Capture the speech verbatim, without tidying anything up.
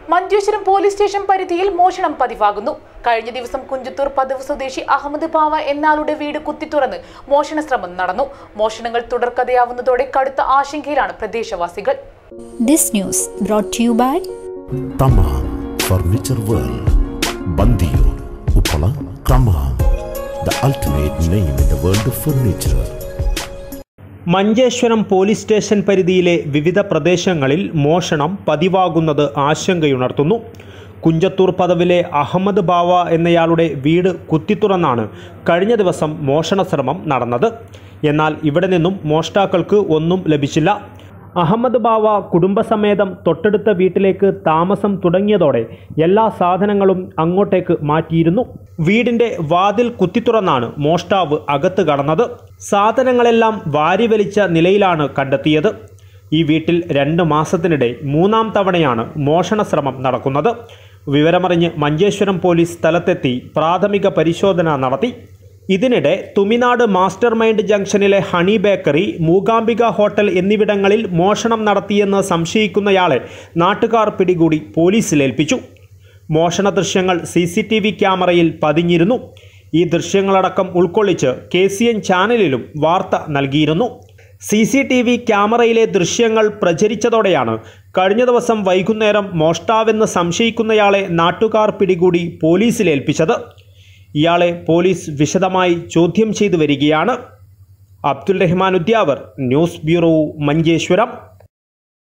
Manjeshwaram police station പരിധിയിൽ മോഷണം പതിവാകുന്നു. കഴിഞ്ഞ ദിവസം കുഞ്ചത്തൂർ പതിവ് സ്വദേശി അഹമ്മദ് ബാവ എന്നാളുടെ വീട് കുത്തിത്തുറന്ന് മോഷണ ശ്രമം നടന്നു. മോഷണങ്ങൾ തുടർക്കഥയാവുന്നതോടെ കടുത്ത ആശങ്കയിലാണ് പ്രദേശവാസികൾ. This news brought to you by Tamam Furniture World, Bandiyur, Uppala, Tamam, the ultimate name in the world of furniture. Manjeshwaram police station പരിധിയിലെ വിവിധ പ്രദേശങ്ങളിൽ മോഷണം പതിവാകുന്നത് ആശങ്കയുണർത്തുന്നു. കുഞ്ചത്തൂർ പദവിലെ അഹമ്മദ് ബാവ എന്നയാളുടെ വീട് കുത്തിത്തുറന്നാണ് കഴിഞ്ഞ ദിവസം മോഷണ ശ്രമം നടന്നത്. എന്നാൽ ഇവിടെ നിന്നും മോഷ്ടാക്കൾക്ക് ഒന്നും ലഭിച്ചില്ല. അഹമ്മദ് ബാവ കുടുംബസമേതം തൊട്ടടുത്ത വീട്ടിലേക്ക് താമസം തുടങ്ങിയതോടെ എല്ലാ സാധനങ്ങളും അങ്ങോട്ടേക്ക് മാറ്റിയിരുന്നു. വീടിൻ്റെ വാതിൽ കുത്തിത്തുറന്നാണ് മോഷ്ടാവ് അകത്ത് കടന്നത്. സാധനങ്ങളെല്ലാം വാരിവലിച്ച നിലയിലാണ് കണ്ടെത്തിയത്. ഈ വീട്ടിൽ രണ്ട് മാസത്തിനിടെ മൂന്നാം തവണയാണ് മോഷണ ശ്രമം നടക്കുന്നത്. വിവരമറിഞ്ഞ് മഞ്ചേശ്വരം പോലീസ് സ്ഥലത്തെത്തി പ്രാഥമിക പരിശോധന നടത്തി. ഇതിനിടെ തുമിനാട് മാസ്റ്റർ മൈൻഡ് ജംഗ്ഷനിലെ ഹണി ബേക്കറി, മൂകാംബിക ഹോട്ടൽ എന്നിവിടങ്ങളിൽ മോഷണം നടത്തിയെന്ന് സംശയിക്കുന്നയാളെ നാട്ടുകാർ പിടികൂടി പോലീസിലേൽപ്പിച്ചു. മോഷണ ദൃശ്യങ്ങൾ സി സി ടി വി ക്യാമറയിൽ പതിഞ്ഞിരുന്നു. ഈ ദൃശ്യങ്ങളടക്കം ഉൾക്കൊള്ളിച്ച് കെ സി എൻ ചാനലിലും വാർത്ത നൽകിയിരുന്നു. സി സി ടി വി ക്യാമറയിലെ ദൃശ്യങ്ങൾ പ്രചരിച്ചതോടെയാണ് കഴിഞ്ഞ ദിവസം വൈകുന്നേരം മോഷ്ടാവെന്ന് സംശയിക്കുന്നയാളെ നാട്ടുകാർ പിടികൂടി പോലീസിലേൽപ്പിച്ചത്. ഇയാളെ പോലീസ് വിശദമായി ചോദ്യം ചെയ്തു വരികയാണ്. Abdul Rahman Udyavar, news bureau, Manjeshwaram.